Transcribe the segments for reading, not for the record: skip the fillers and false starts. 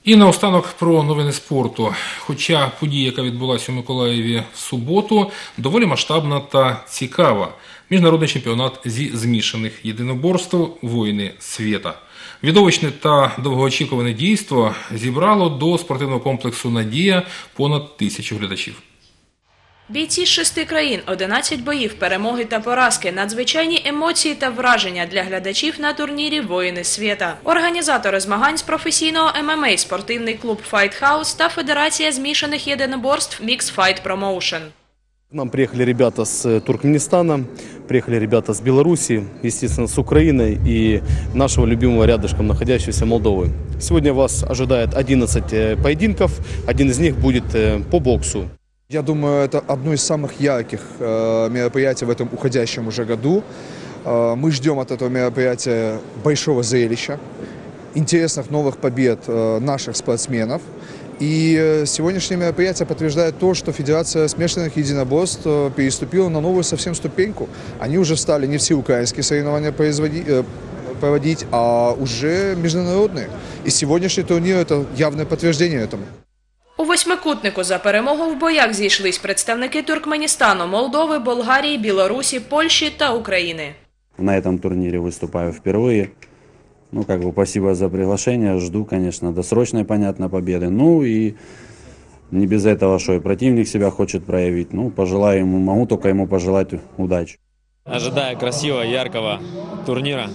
І наостанок про новини спорту. Хоча подія, яка відбулася у Миколаєві в суботу, доволі масштабна та цікава. Міжнародний чемпіонат зі змішаних єдиноборств «Воїни світа». Відовищне та довгоочікуване дійство зібрало до спортивного комплексу «Надія» понад 1000 глядачів. Бійці з 6 країн, 11 боїв, перемоги та поразки, надзвичайні емоції та враження для глядачів на турнірі «Воїни світа». Організатори змагань з професійного ММА, спортивний клуб Fight House та Федерація змішаних єдиноборств Mixed Fight Promotion. К нам приехали ребята с Туркменистана, приехали ребята с Беларуси, естественно, с Украины и нашего любимого рядышком находящейся Молдовы. Сегодня вас ожидает 11 поединков, один из них будет по боксу. Я думаю, это одно из самых ярких мероприятий в этом уходящем уже году. Мы ждем от этого мероприятия большого зрелища, интересных новых побед наших спортсменов. И сегодняшнее мероприятие подтверждает то, что Федерация смешанных единоборств переступила на новую совсем ступеньку. Они уже стали не все украинские соревнования проводить, а уже международные. И сегодняшний турнир – это явное подтверждение этому. У восьмикутнику за перемогу в боях зійшлись представники Туркменістану, Молдови, Болгарії, Білорусі, Польщі та України. На этом турнире выступаю впервые. Спасибо за приглашение. Жду, конечно, досрочной, понятно, победы. И не без этого, что и противник себя хочет проявить. Пожелаю ему, могу только ему пожелать удачи. Ожидаю красивого, яркого турнира.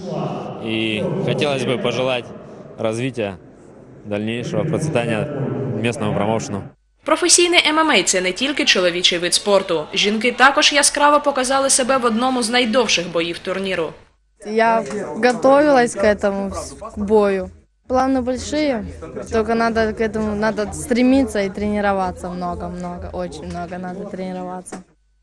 И хотелось бы пожелать развития, дальнейшего процветания местному промоушену. Професійний ММА – це не тільки чоловічий вид спорту. Жінки також яскраво показали себе в одному з найдовших боїв турніру. Я готовилась к этому бою. Планы большие, только надо к этому стремиться и тренироваться много, очень много надо тренироваться.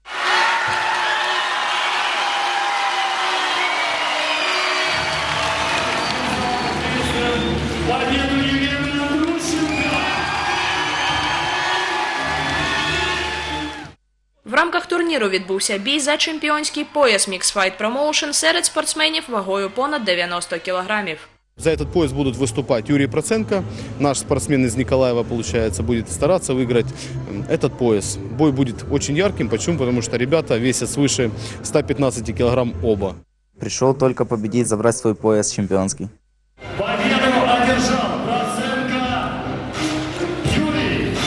В рамках турніру відбувся бій за чемпіонський пояс Mixed Fight Promotion серед спортсменів вагою понад 90 кілограмів. За этот пояс будут выступать Юрий Проценко. Наш спортсмен из Николаева, получается, будет стараться выиграть этот пояс. Бой будет очень ярким. Почему? Потому что ребята весят свыше 115 килограмм оба. Пришел только победить, забрать свой пояс чемпионский. Победу одержал Проценко Юрий.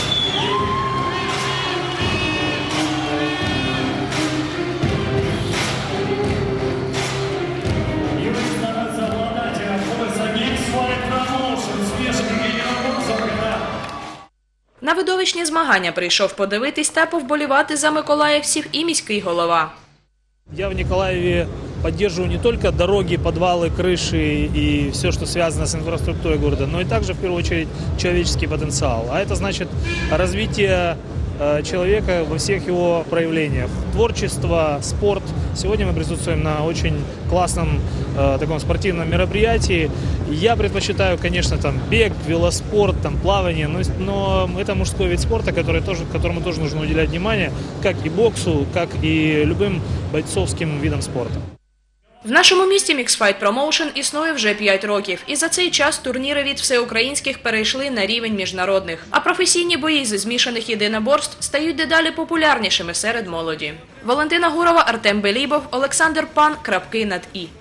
Юрий старается обладать поясом Mixed Fight Promotion, смешанных единоборств. На видовищні змагання прийшов подивитись та повболівати за миколаївців і міський голова. Я в Николаеве поддерживаю не только дороги, подвалы, крыши и все, что связано с инфраструктурой города, но и также, в первую очередь, человеческий потенциал. А это значит развитие человека во всех его проявлениях. Творчество, спорт. Сегодня мы присутствуем на очень классном таком спортивном мероприятии. Я предпочитаю, конечно, бег, велоспорт, плавание, но это мужской вид спорта, которому тоже нужно уделять внимание, как и боксу, как и любым бойцовским видам спорта. В нашому місті Mixed Fight Promotion існує вже 5 років, і за цей час турніри від всеукраїнських перейшли на рівень міжнародних, а професійні бої зі змішаних єдиноборств стають дедалі популярнішими серед молоді. Валентина Гурова, Артем Белібов, Олександр Пан. Крапки над «і».